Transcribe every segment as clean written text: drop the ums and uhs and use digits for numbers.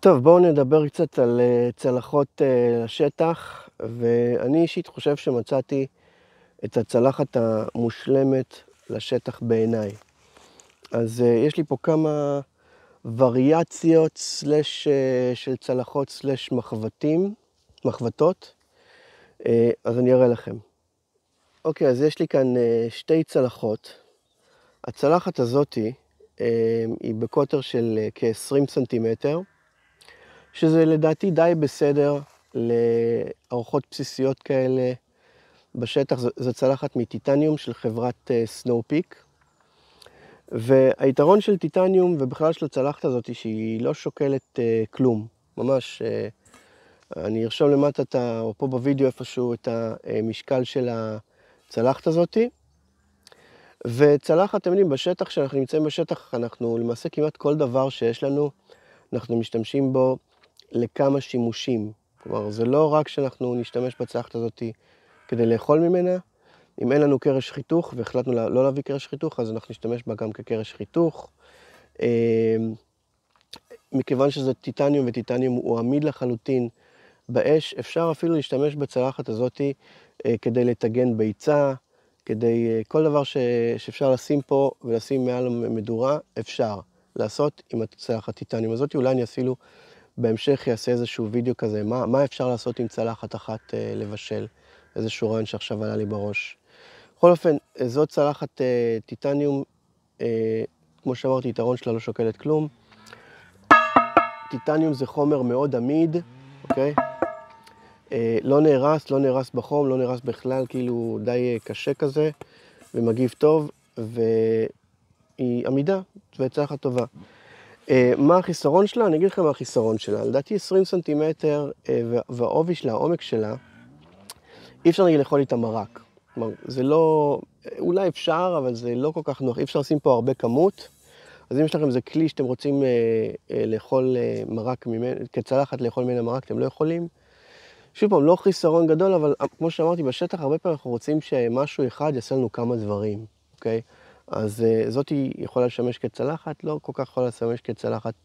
טוב, בואו נדבר קצת על צלחות לשטח, ואני אישית חושב שמצאתי את הצלחת המושלמת לשטח בעיניי. אז יש לי פה כמה וריאציות של צלחות סלש מחבטות, אז אני אראה לכם. אוקיי, אז יש לי כאן שתי צלחות. הצלחת הזאתי היא בקוטר של כ-20 סנטימטר, שזה לדעתי די בסדר לארוחות בסיסיות כאלה בשטח. זו צלחת מטיטניום של חברת סנואופיק. והיתרון של טיטניום ובכלל של הצלחת הזאת היא שהיא לא שוקלת כלום. ממש, אני ארשום למטה, או פה בווידאו איפשהו, את המשקל של הצלחת הזאת. וצלחת, אתם יודעים, בשטח, כשאנחנו נמצאים בשטח, אנחנו למעשה כמעט כל דבר שיש לנו, אנחנו משתמשים בו לכמה שימושים. כלומר, זה לא רק שאנחנו נשתמש בצלחת הזאת כדי לאכול ממנה. אם אין לנו קרש חיתוך, והחלטנו לא להביא קרש חיתוך, אז אנחנו נשתמש בה גם כקרש חיתוך. מכיוון שזה טיטניום, וטיטניום הוא עמיד לחלוטין באש, אפשר אפילו להשתמש בצלחת הזאת כדי לטגן ביצה, כדי כל דבר שאפשר לשים פה ולשים מעל המדורה, אפשר לעשות עם הצלחת טיטניום הזאת. אולי אני אפילו בהמשך יעשה איזשהו וידאו כזה, מה אפשר לעשות עם צלחת אחת לבשל, איזשהו רעיון שעכשיו עלה לי בראש. בכל אופן, זאת צלחת טיטניום, כמו שאמרתי, יתרון שלה לא שוקלת כלום. טיטניום זה חומר מאוד עמיד, אוקיי? לא נהרס בחום, לא נהרס בכלל, כאילו די קשה כזה, ומגיב טוב, והיא עמידה, וצלחת טובה. מה החיסרון שלה? אני אגיד לכם מה החיסרון שלה. לדעתי 20 סנטימטר, והעובי שלה, העומק שלה, אי אפשר לאכול איתה מרק. כלומר, זה לא, אולי אפשר, אבל זה לא כל כך נוח. אי אפשר לשים פה הרבה כמות. אז אם יש לכם איזה כלי שאתם רוצים לאכול מרק ממנו, כצלחת לאכול ממנה מרק, אתם לא יכולים. שוב פעם, לא חיסרון גדול, אבל כמו שאמרתי, בשטח הרבה פעמים אנחנו רוצים שמשהו אחד יעשה לנו כמה דברים, אוקיי? אז זאת היא יכולה לשמש כצלחת, לא כל כך יכולה לשמש כצלחת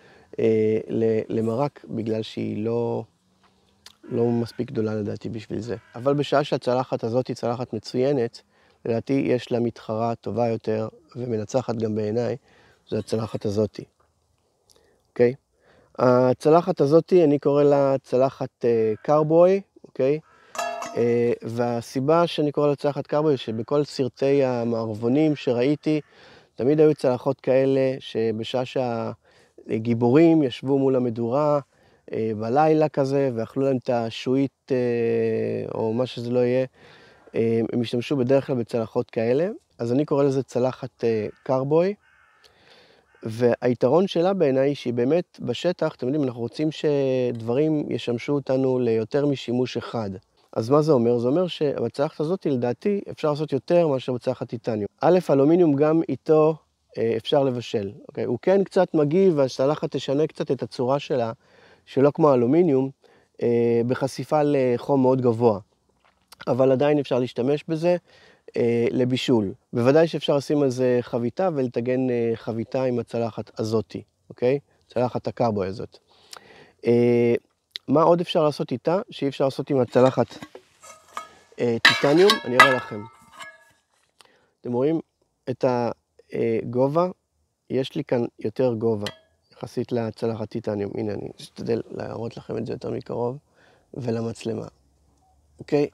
למרק, בגלל שהיא לא מספיק גדולה לדעתי בשביל זה. אבל בשעה שהצלחת הזאת היא צלחת מצוינת, לדעתי יש לה מתחרה טובה יותר ומנצחת גם בעיניי, זו הצלחת הזאת. אוקיי? הצלחת הזאת, אני קורא לה צלחת קארבוי, אוקיי? והסיבה שאני קורא לה צלחת קארבוי, שבכל סרטי המערבונים שראיתי, תמיד היו צלחות כאלה שבשעה שהגיבורים ישבו מול המדורה, בלילה כזה, ואכלו להם את השועית, או מה שזה לא יהיה, הם השתמשו בדרך כלל בצלחות כאלה. אז אני קורא לזה צלחת קארבוי. והיתרון שלה בעיניי שהיא באמת בשטח, אתם יודעים, אנחנו רוצים שדברים ישמשו אותנו ליותר משימוש אחד. אז מה זה אומר? זה אומר שבצלחת הזאת, לדעתי, אפשר לעשות יותר מאשר בצלחת טיטניום. א', אלומיניום גם איתו אפשר לבשל. אוקיי? הוא כן קצת מגיב, והצלחת תשנה קצת את הצורה שלה, שלא כמו אלומיניום, בחשיפה לחום מאוד גבוה. אבל עדיין אפשר להשתמש בזה לבישול. בוודאי שאפשר לשים על זה חביתה ולטגן חביתה עם הצלחת הזאתי, אוקיי? צלחת הקארבוי הזאת. מה עוד אפשר לעשות איתה? שאי אפשר לעשות עם הצלחת טיטניום? אני אראה לכם. אתם רואים את הגובה? יש לי כאן יותר גובה, יחסית לצלחת טיטניום. הנה, אני אשתדל להראות לכם את זה יותר מקרוב, ולמצלמה. אוקיי?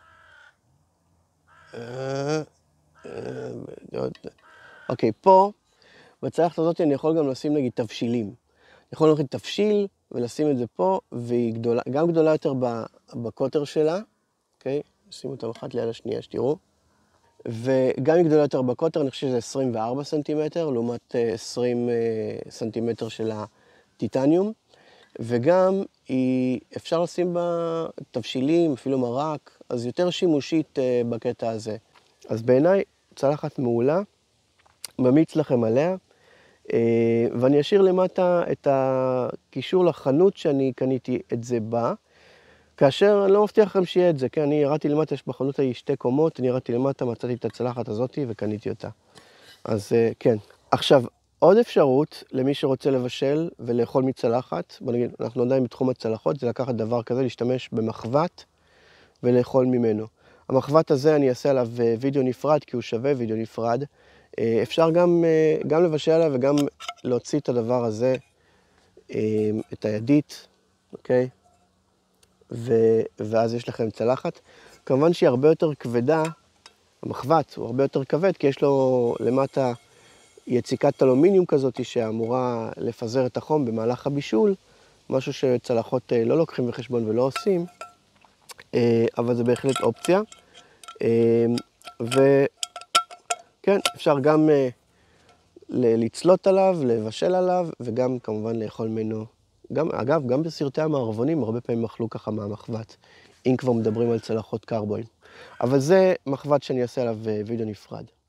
אוקיי, פה, בצלחת הזאת אני יכול גם לשים נגיד תבשילים. אני יכול להכין תבשיל ולשים את זה פה, והיא גדולה, גם גדולה יותר בקוטר שלה, אוקיי? נשים אותם אחת ליד השנייה, שתראו. וגם היא גדולה יותר בקוטר, אני חושב שזה 24 סנטימטר, לעומת 20 סנטימטר של הטיטניום. וגם אפשר לשים בה תבשילים, אפילו מרק, אז יותר שימושית בקטע הזה. אז בעיניי צלחת מעולה, ממליץ לכם עליה, ואני אשאיר למטה את הקישור לחנות שאני קניתי את זה בה, כאשר אני לא מבטיח לכם שיהיה את זה, כן, אני ירדתי למטה, יש בחנות ההיא 2 קומות, אני ירדתי למטה, מצאתי את הצלחת הזאת וקניתי אותה. אז כן. עכשיו, עוד אפשרות למי שרוצה לבשל ולאכול מצלחת, בוא נגיד, אנחנו עדיין בתחום הצלחות, זה לקחת דבר כזה, להשתמש במחבת ולאכול ממנו. המחבת הזה אני אעשה עליו וידאו נפרד, כי הוא שווה וידאו נפרד. אפשר גם לבשל עליו וגם להוציא את הדבר הזה, את הידית, אוקיי? ואז יש לכם צלחת. כמובן שהיא הרבה יותר כבדה, המחבת הוא הרבה יותר כבד, כי יש לו למטה יציקת אלומיניום כזאת שאמורה לפזר את החום במהלך הבישול, משהו שצלחות לא לוקחים בחשבון ולא עושים, אבל זה בהחלט אופציה. וכן, אפשר גם לצלות עליו, לבשל עליו, וגם כמובן לאכול ממנו. אגב, גם בסרטי המערבונים הרבה פעמים אכלו ככה מהמחבת, אם כבר מדברים על צלחות קרבוין. אבל זה מחבת שאני אעשה עליו וידאו נפרד.